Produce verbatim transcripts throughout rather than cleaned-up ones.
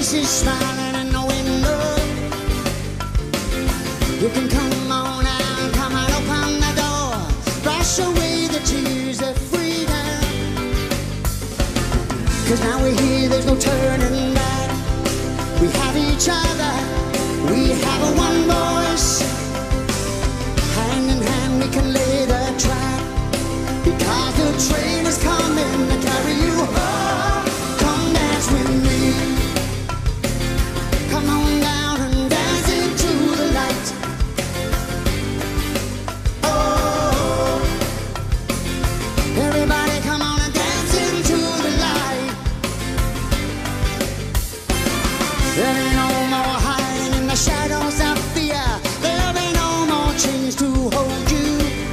faces smiling in the window. You can come on out, come and open the door. Brush away the tears of freedom. 'Cause now we're here, there's no turning back. We have each other, we have a one voice. Hand in hand we can lay the track. Because the train is coming to carry you home. Come dance with me. Come on down and dance into the light. Oh, everybody come on and dance into the light. There ain't no more hiding in the shadows of fear. There'll be no more chains to hold you.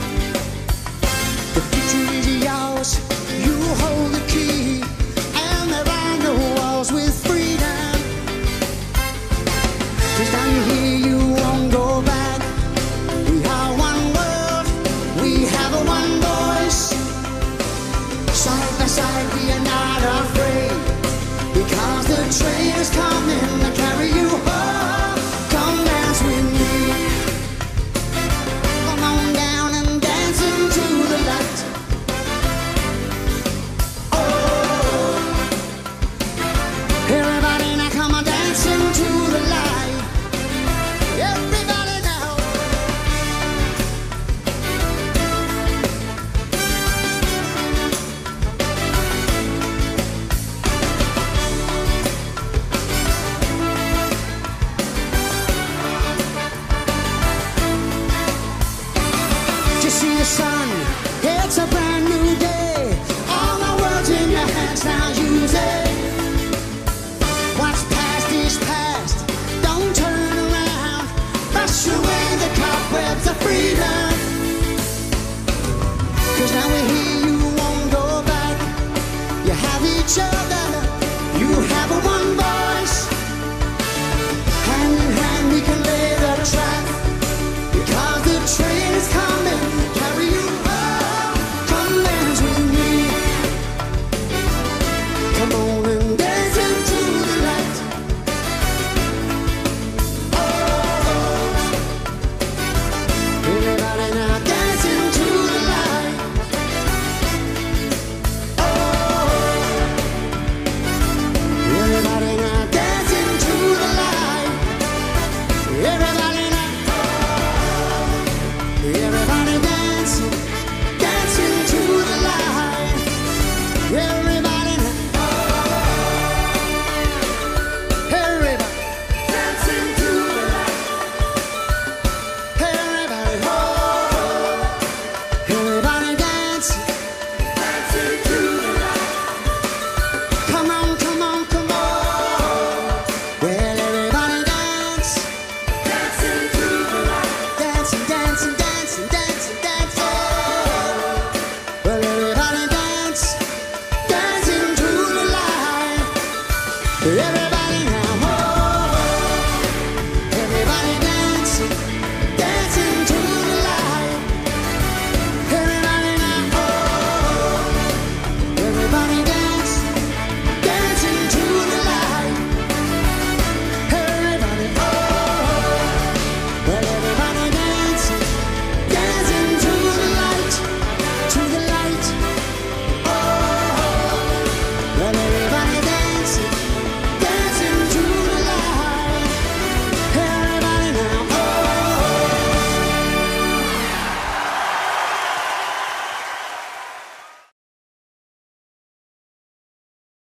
The future is yours, you hold the key. And there are no walls with freedom. 'Cause down here you won't go back. We are one world, we have a one voice. Side by side we are not afraid. Because the train is coming to carry you home. Come dance with me. Come on down and dance into the light. Oh, everybody now come on dance into the light. Everybody now. You see the sun, it's a brand new day. All my words in your hands, now use it. What's past is past, don't turn around. Brush away the cobwebs of freedom. 'Cause now we're here, you won't go back. You have each other.